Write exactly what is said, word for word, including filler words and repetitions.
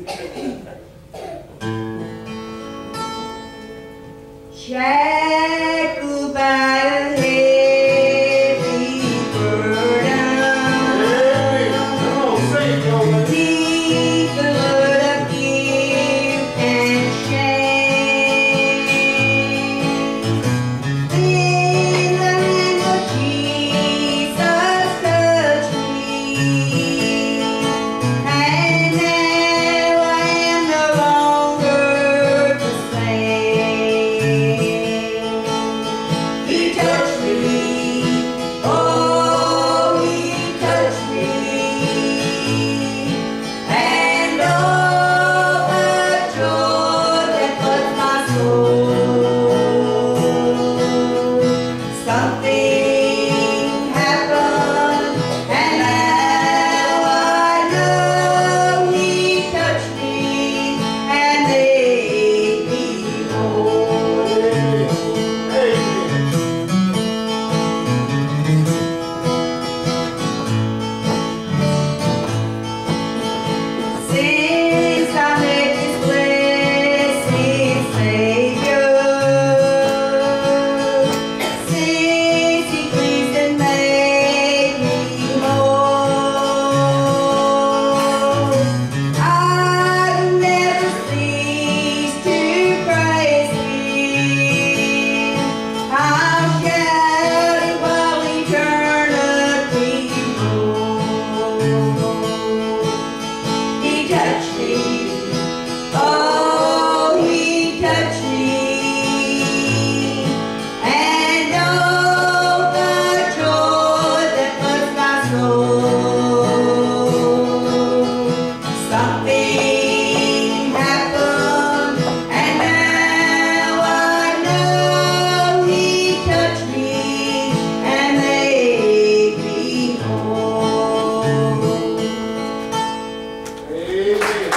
Shackled by a heavy burden, deep the load of guilt and shame. Then the hand of Jesus touched me, and now I am no longer the same. He touched me, oh, he touched me, and all the joy that floods my soul. Something happened, and now I know he touched me and made me whole. Since I met this blessed Savior, since He cleansed and made me whole, I've never ceased to praise Him. I'll shout it while eternity rolls. He touched me, oh, he touched me, and oh, the joy that floods my soul. Something happened, and now I know he touched me and made me whole. Amen.